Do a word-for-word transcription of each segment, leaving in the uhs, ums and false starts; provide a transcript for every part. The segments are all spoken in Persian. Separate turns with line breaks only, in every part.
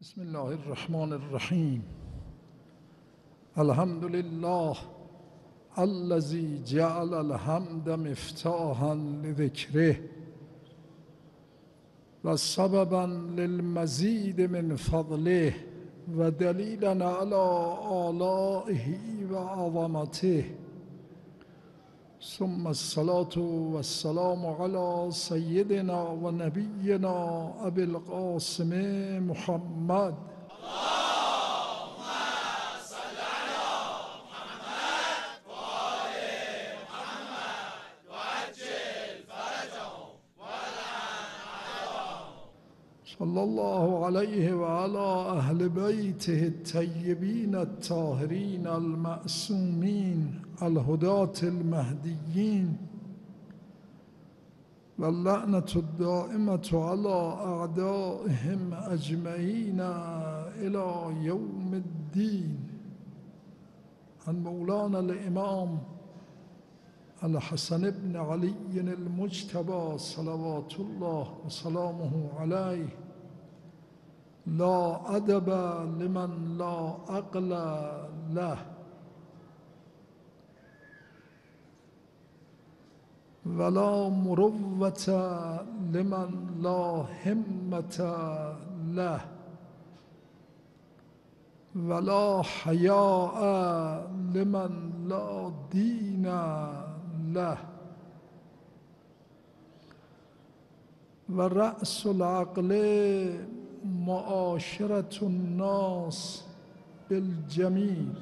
بسم الله الرحمن الرحیم. الحمد لله الذي جعل الحمد مفتاحا لذکره و سببا للمزید من فضله و دلیلا علی آلائه و عظمته، ثم الصلاة والسلام على سيدنا و نبینا ابی القاسم محمد.
اللهم صل على محمد و آل محمد و عجل فرجهم و لعن أعداءهم.
صلی الله علیه و علی اهل بیته الطیبین الطاهرین المعصومین الهداة المهدیین و اللعنة الدائمة على اعدائهم اجمعین الى یوم الدین. عن مولانا الامام الحسن بن علی المجتبى صلوات الله و سلامه علیه: لا ادب لمن لا عقل له ولا مروة لمن لا همة له ولا حیاء لمن لا دین له و رأس العقل معاشرة الناس بالجمیل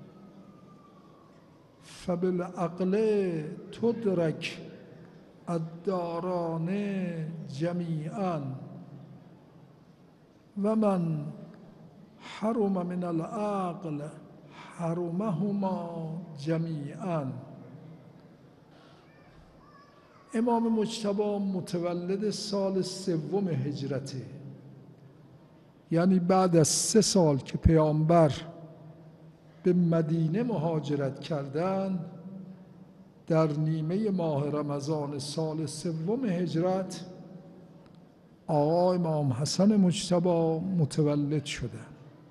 فبالعقل تدرک الداران جمیعا و من حرم من العقل حرمهما جمیعا. امام مجتبی متولد سال سوم هجرته، یعنی بعد از سه سال که پیامبر به مدینه مهاجرت کردند، در نیمه ماه رمضان سال سوم هجرت آقا امام حسن مجتبی متولد شدند.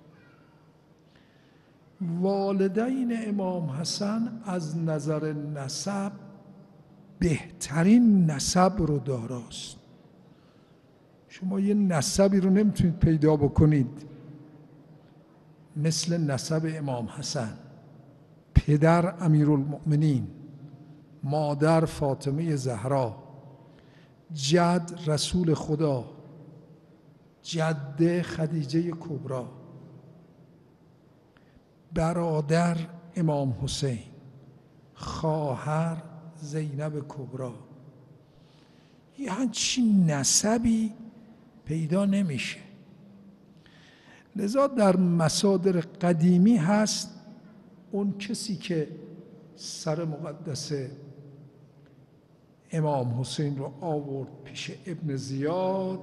والدین امام حسن از نظر نسب بهترین نسب رو داراست. شما یه نسبی رو نمیتونید پیدا بکنید مثل نسب امام حسن. پدر امیرالمؤمنین، مادر فاطمه زهرا، جد رسول خدا، جده خدیجه کبری، برادر امام حسین، خواهر زینب کبری. یه همچین نسبی پیدا نمیشه. لذا در مصادر قدیمی هست اون کسی که سر مقدس امام حسین رو آورد پیش ابن زیاد،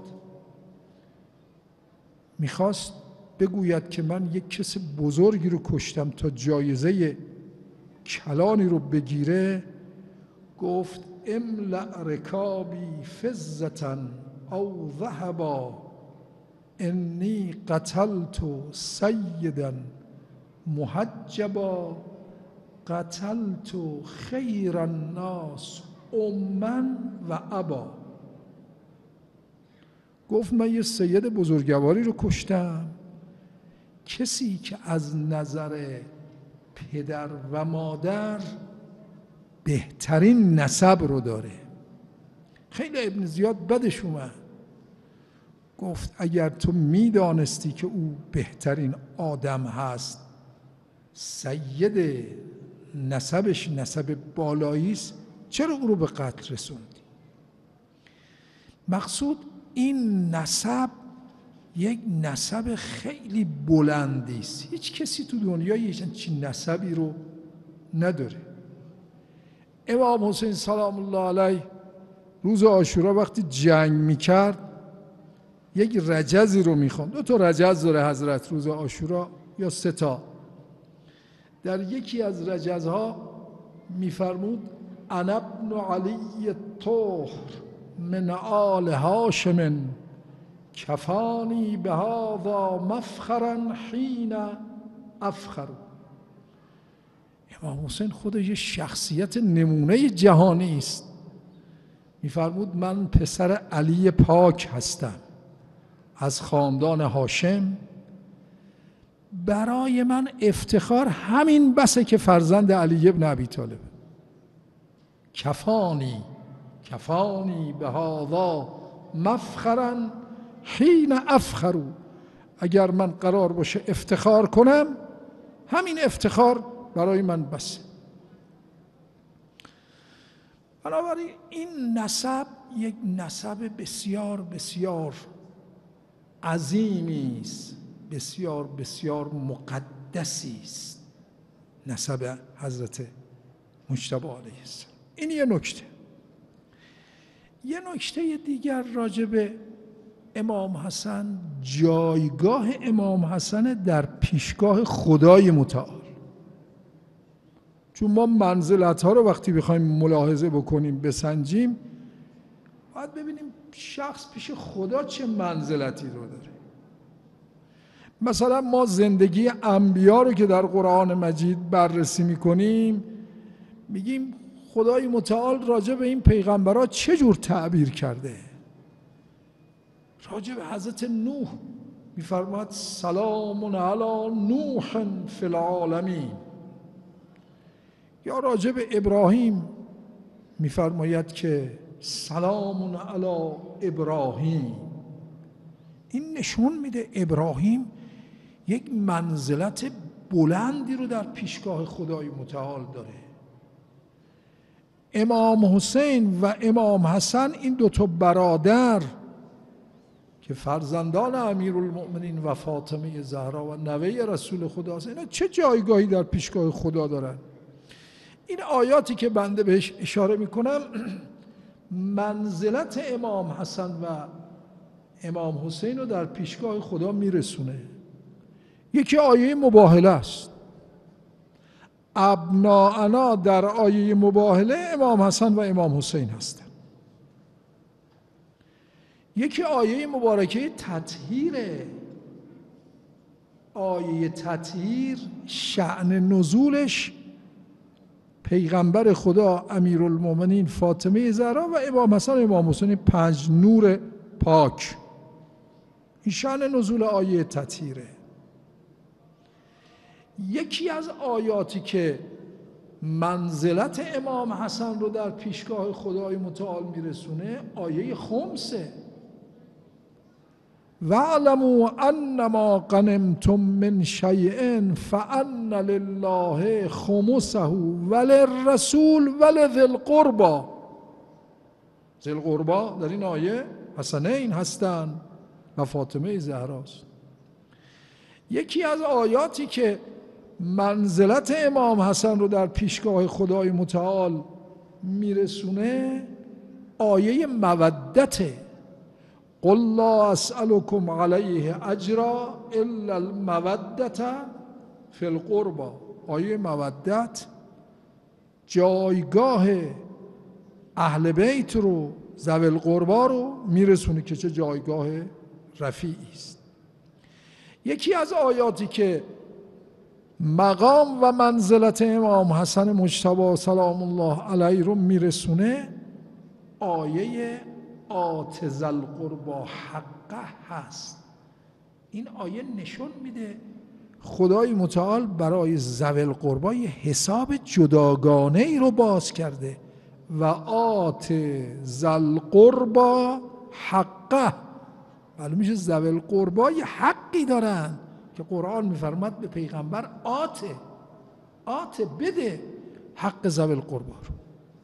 میخواست بگوید که من یک کس بزرگی رو کشتم تا جایزه کلانی رو بگیره. گفت املأ رکابی فضة او ذهبا انی قتلت سیدا محجبا قتلت خیر الناس اما و ابا. گفت من یه سید بزرگواری رو کشتم، کسی که از نظر پدر و مادر بهترین نسب رو داره. خیلی ابن زیاد بدش اومد، گفت اگر تو میدانستی که او بهترین آدم هست، سید نسبش نسب بالایی است، چرا او رو به قتل رسوندی؟ مقصود این نسب یک نسب خیلی بلندی است. هیچ کسی تو دنیا یه چنین نسبی رو نداره. امام حسین سلام الله علیه روز عاشورا وقتی جنگ میکرد یک رجزی رو میخوند. دو تا رجز داره حضرت روز عاشورا یا سه تا. در یکی از رجزها میفرمود انا ابن علی الطهر من آل هاشم کفانی بهذا مفخرا حین افخر. امام حسین خودش یه شخصیت نمونه جهانی است. می‌فرمود من پسر علی پاک هستم از خاندان هاشم، برای من افتخار همین بسه که فرزند علی ابن ابی طالب. کفانی کفانی بهذا مفخرا حین افخر. اگر من قرار باشه افتخار کنم، همین افتخار برای من بسه. بنابراین این نسب یک نسب بسیار بسیار عظیمی است، بسیار بسیار مقدسی است، نسب حضرت مجتبی علیه السلام. این یه نکته. یه نکته دیگر راجع به امام حسن، جایگاه امام حسن در پیشگاه خدای متعال. چون ما منزلت ها رو وقتی بخوایم ملاحظه بکنیم، بسنجیم، باید ببینیم شخص پیش خدا چه منزلتی رو داره. مثلا ما زندگی انبیا رو که در قرآن مجید بررسی میکنیم، میگیم خدای متعال راجع به این پیغمبرها چه جور تعبیر کرده. راجع به حضرت نوح میفرماید سلام علی نوح فی العالمین، یا راجع به ابراهیم میفرماید که سلام علی ابراهیم. این نشون میده ابراهیم یک منزلت بلندی رو در پیشگاه خدای متعال داره. امام حسین و امام حسن، این دو تا برادر که فرزندان امیرالمؤمنین و فاطمه زهرا و نوه رسول خدا هستند، اینا چه جایگاهی در پیشگاه خدا دارن؟ این آیاتی که بنده بهش اشاره میکنم منزلت امام حسن و امام حسین رو در پیشگاه خدا میرسونه. یکی آیه مباهله است. ابناءنا در آیه مباهله امام حسن و امام حسین هستند. یکی آیه مبارکه تطهیره. آیه تطهیر شأن نزولش پیغمبر خدا امیرالمؤمنین فاطمه زهرا و امام حسن و امام حسین، پنج نور پاک. این شأن نزول آیه تطهیره. یکی از آیاتی که منزلت امام حسن رو در پیشگاه خدای متعال میرسونه آیه خمسه. وَاعْلَمُوا أَنَّمَا غَنِمْتُم مِّن شَيْءٍ فَأَنَّ لِلَّهِ خُمُسَهُ وَلِلرَّسُولِ وَلِذِي الْقُرْبَى. ذی القربا در این آیه حسنین هستند و فاطمه زهراست. یکی از آیاتی که منزلت امام حسن رو در پیشگاه خدای متعال میرسونه آیه مودته. قل لا اسألكم علیه اجرا الا المودة فی القربى. آیه مودت جایگاه اهل بیت رو، ذوی القربا رو میرسونه که چه جایگاه رفیعی است. یکی از آیاتی که مقام و منزلت امام حسن مجتبی سلام الله علیه رو میرسونه آیه آت ذی القربی حقه هست. این آیه نشون میده خدای متعال برای ذوی القربی حساب جداگانه ای رو باز کرده و آت ذی القربی حقه. معلوم میشه ذوی القربی یه حقی دارن که قرآن میفرماد به پیغمبر آته آته بده حق ذوی القربی رو.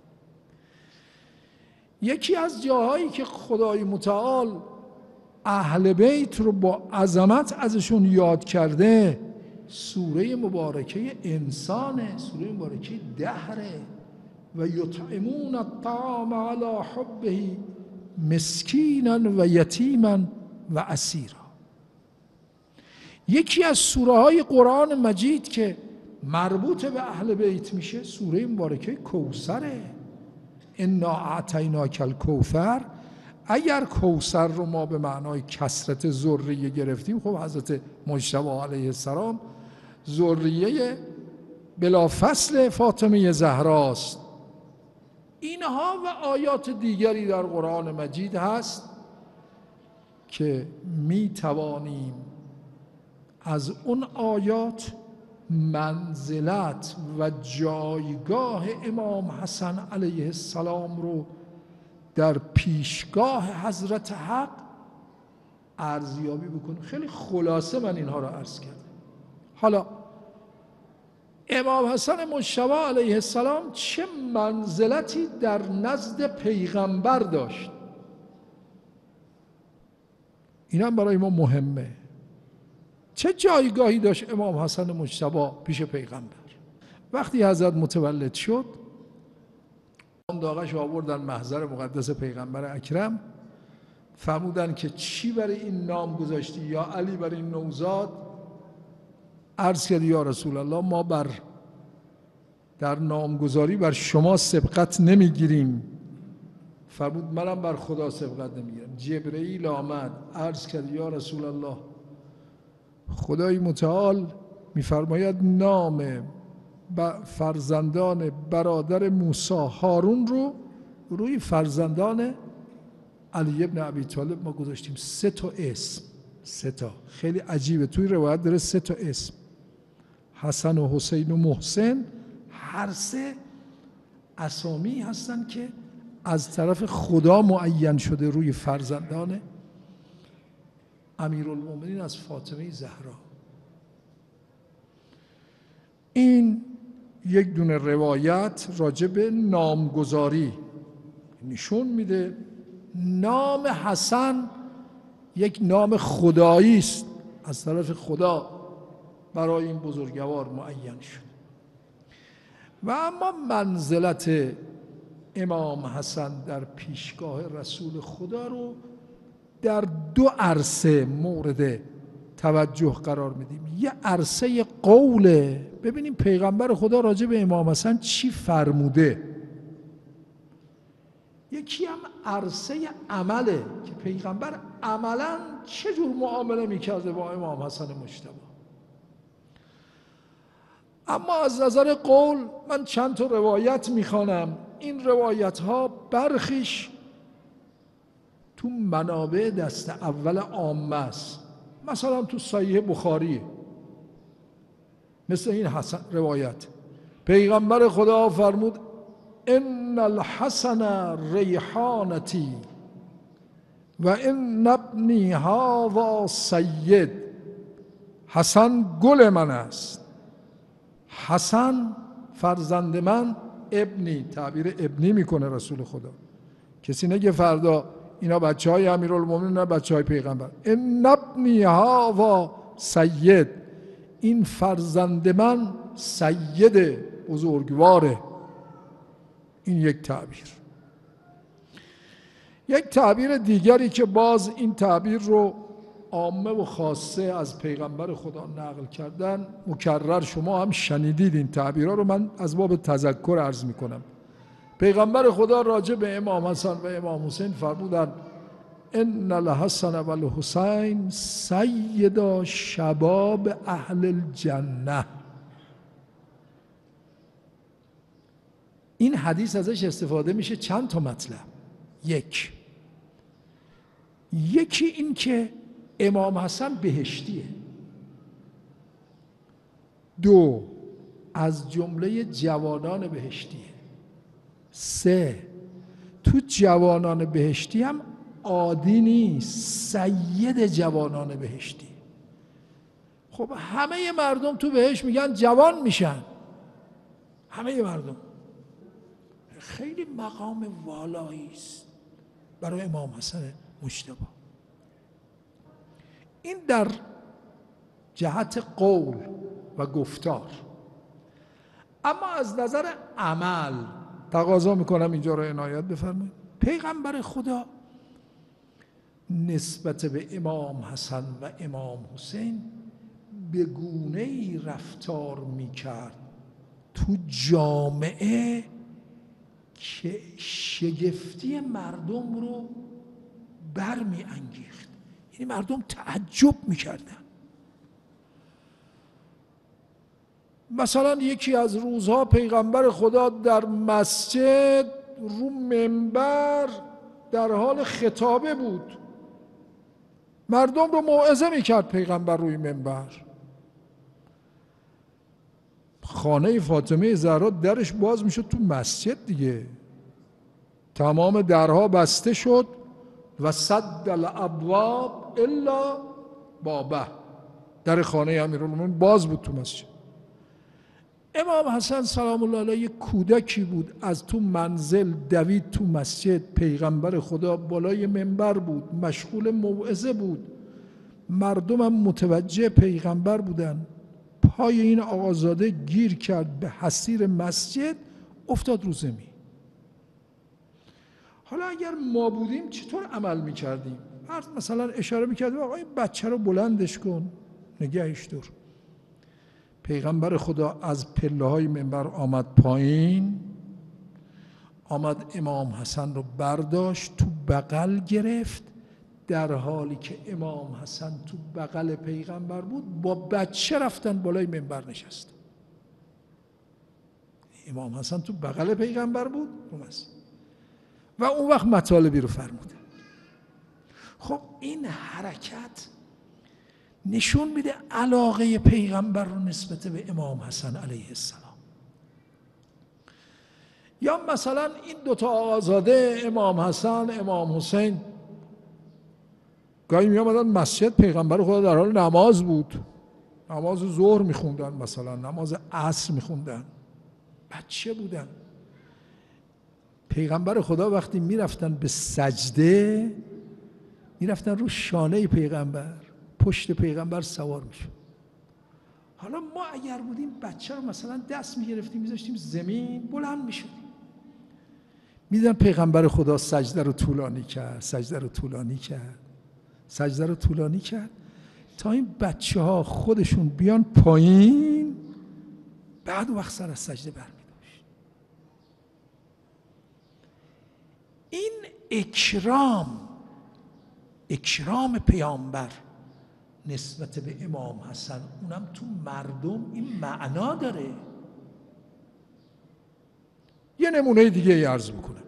یکی از جاهایی که خدای متعال اهل بیت رو با عظمت ازشون یاد کرده سوره مبارکه انسانه، سوره مبارکه دهره. و یطعمون الطعام علی حبه مسکینا و یتیما و اسیرا. یکی از سوره های قرآن مجید که مربوط به اهل بیت میشه سوره مبارکه کوثره. انا اعطیناک الکوثر اگر کوثر رو ما به معنای کثرت ذریه گرفتیم، خب حضرت مجتبی علیه السلام ذریه بلافصل فاطمه زهراست. اینها و آیات دیگری در قرآن مجید هست که می توانیم از اون آیات منزلت و جایگاه امام حسن علیه السلام رو در پیشگاه حضرت حق ارزیابی بکنیم. خیلی خلاصه من اینها رو عرض کردم. حالا امام حسن مجتبی علیه السلام چه منزلتی در نزد پیغمبر داشت؟ این هم برای ما مهمه. چه جایگاهی داشت امام حسن مجتبی پیش پیغمبر؟ وقتی حضرت متولد شد، اون داغش آوردن محضر مقدس پیغمبر اکرم، فرمودن که چی برای این نام گذاشتی یا علی برای این نوزاد؟ عرض کرد یا رسول الله ما بر در نامگذاری بر شما سبقت نمیگیریم. فرمود منم بر خدا سبقت نمیگیرم. جبرئیل آمد عرض کرد یا رسول الله خدای متعال میفرماید نام فرزندان برادر موسی هارون رو روی فرزندان علی ابن ابی طالب ما گذاشتیم. سه تا اسم، سه تا، خیلی عجیبه. توی روایت داره سه تا اسم، حسن و حسین و محسن، هر سه اسامی هستن که از طرف خدا معین شده روی فرزندان امیرالمومنین از فاطمه زهرا. این یک دونه روایت راجع به نامگذاری نشون میده نام حسن یک نام خدایی است، از طرف خدا برای این بزرگوار معین شد. و اما منزلت امام حسن در پیشگاه رسول خدا رو در دو عرصه مورد توجه قرار میدیم. یه عرصه قوله، ببینیم پیغمبر خدا راجع به امام حسن چی فرموده. یکی هم عرصه عمله که پیغمبر عملا چه جور معامله میکرده با امام حسن مجتبی. اما از نظر قول من چند تا روایت میخوانم. این روایت ها برخیش تو منابع دست اول عامه است، مثلا تو صحیح بخاری، مثل این حسن روایت پیغمبر خدا فرمود ان الحسن ریحانتی و ان ابنی هذا سید. حسن گل من است، حسن فرزند من، ابنی، تعبیر ابنی میکنه رسول خدا. کسی نگه فردا اینا بچه های امیرالمومنین نه بچه های پیغمبر. ان ابنی هذا سید، این فرزند من سید بزرگواره. این یک تعبیر. یک تعبیر دیگری که باز این تعبیر رو عامه و خاصه از پیغمبر خدا نقل کردن، مکرر شما هم شنیدید این تعبیرها رو، من از باب تذکر عرض میکنم. پیغمبر خدا راجع به امام حسن و امام حسین فرمودن ان الحسن و الحسین سیدا شباب اهل الجنه. این حدیث ازش استفاده میشه چند تا مطلب. یک یکی این که امام حسن بهشتیه. دو از جمله جوانان بهشتیه. سه تو جوانان بهشتی هم عادی نیست، سید جوانان بهشتی. خب همه مردم تو بهشت میگن جوان میشن، همه مردم. خیلی مقام والایی است برای امام حسن مجتبی. این در جهت قول و گفتار. اما از نظر عمل تقاضا میکنم اینجا رو عنایت بفرمایید. پیغمبر خدا نسبت به امام حسن و امام حسین به گونه‌ای رفتار میکرد تو جامعه که شگفتی مردم رو برمی انگیخت. یعنی مردم تعجب میکردن. مثلا یکی از روزها پیغمبر خدا در مسجد رو منبر در حال خطابه بود، مردم رو موعظه میکرد پیغمبر روی منبر. خانه فاطمه زهرا درش باز میشد تو مسجد دیگه، تمام درها بسته شد و صد الابواب الا بابه، در خانه امیرالمومنین باز بود تو مسجد. امام حسن سلام الله علیه کودکی بود، از تو منزل دوید تو مسجد، پیغمبر خدا بالای منبر بود، مشغول موعظه بود، مردم هم متوجه پیغمبر بودن. پای این آقازاده گیر کرد به حصیر مسجد، افتاد رو زمین. حالا اگر ما بودیم چطور عمل میکردیم؟ مثلا اشاره میکردیم آقا این بچه رو بلندش کن، نگهش دار. پیغمبر خدا از پله های منبر آمد پایین، آمد امام حسن رو برداشت تو بغل گرفت، در حالی که امام حسن تو بغل پیغمبر بود با بچه رفتن بالای منبر نشست. امام حسن تو بغل پیغمبر بود و اون وقت مطالبی رو فرموده. خب این حرکت نشون میده علاقه پیغمبر رو نسبت به امام حسن علیه السلام. یا مثلا این دوتا آقازاده امام حسن امام حسین گاهی می آمدن مسجد، پیغمبر خدا در حال نماز بود، نماز ظهر میخوندن، مثلا نماز عصر میخوندن، بچه بودن. پیغمبر خدا وقتی میرفتن به سجده میرفتن رو شانه پیغمبر، پشت پیغمبر سوار میشه. حالا ما اگر بودیم بچه رو مثلا دست میگرفتیم میذاشتیم زمین، بلند میشدیم. میدن پیغمبر خدا سجده رو طولانی کرد، سجده رو طولانی کرد، سجده رو طولانی کرد تا این بچه ها خودشون بیان پایین، بعد وقت سر از سجده برمی داشت. این اکرام اکرام پیامبر نسبت به امام حسن، اونم تو مردم، این معنا داره. یه نمونه دیگه ای عرض میکنم.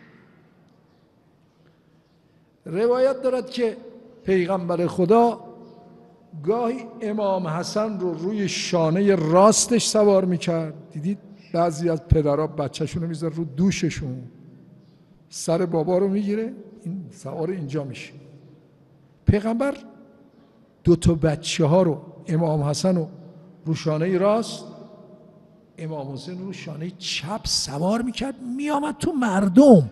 روایت دارد که پیغمبر خدا گاهی امام حسن رو روی شانه راستش سوار میکرد. دیدید بعضی از پدرها بچه‌شون رو میذاره رو دوششون، سر بابا رو میگیره، این سوار اینجا میشه. پیغمبر دو تا بچه ها رو، امام حسن رو رو شانه راست، امام حسین رو شانه چپ سوار میکرد، میامد تو مردم.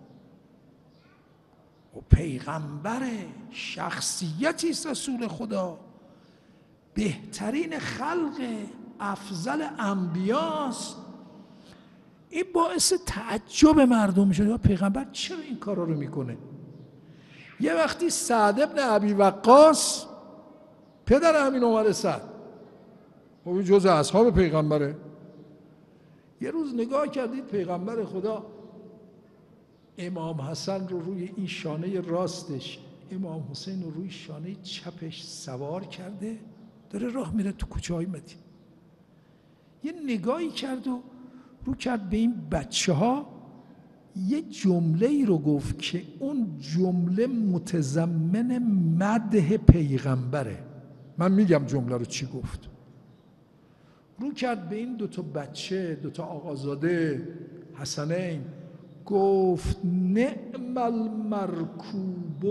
و پیغمبر شخصیتی است، رسول خدا، بهترین خلق، افضل انبیاست. این باعث تعجب مردم میشه، یا پیغمبر چرا این کارا رو میکنه؟ یه وقتی سعد ابن ابی وقاص، پدر همین عمر سعد، خب جز اصحاب پیغمبره، یه روز نگاه کردید پیغمبر خدا امام حسن رو روی این شانه راستش، امام حسین رو روی شانه چپش سوار کرده، داره راه میره تو کوچه های مدینه. یه نگاهی کرد و رو کرد به این بچه ها، یه جمله ای رو گفت که اون جمله متضمن مدح پیغمبره. من میگم جمله رو چی گفت. رو کرد به این دوتا بچه، دوتا آقازاده حسنین، گفت نعم المرکوب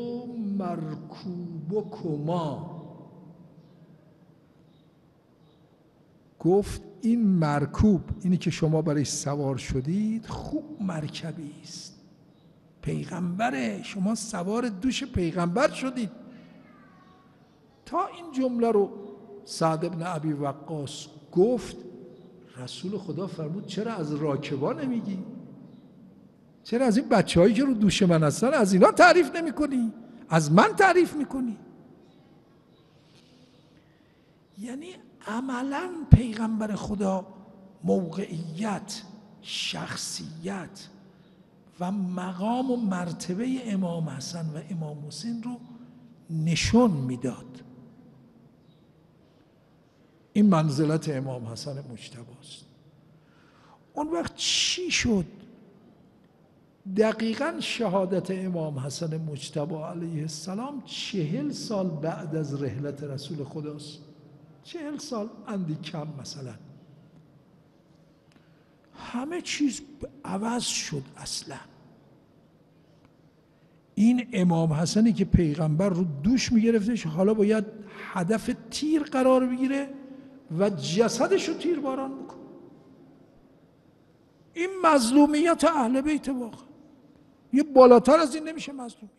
مرکوبکما. گفت این مرکوب، اینی که شما برای سوار شدید، خوب مرکبی است، پیغمبره، شما سوار دوش پیغمبر شدید. تا این جمله رو سعد ابن ابی وقاص گفت، رسول خدا فرمود چرا از راکبا نمیگی؟ چرا از این بچه هایی که رو دوش من هستن از اینا تعریف نمی کنی؟ از من تعریف میکنی؟ یعنی عملا پیغمبر خدا موقعیت، شخصیت و مقام و مرتبه امام حسن و امام حسین رو نشون میداد. این منزلت امام حسن مجتبی است. اون وقت چی شد؟ دقیقاً شهادت امام حسن مجتبی علیه السلام چهل سال بعد از رحلت رسول خداست. چهل سال اندی کم مثلا. همه چیز عوض شد اصلا. این امام حسنی که پیغمبر رو دوش میگرفتش حالا باید هدف تیر قرار بگیره و جسدش رو تیر باران بکن. این مظلومیت اهل بیت واقعا. یه بالاتر از این نمیشه مظلومیت.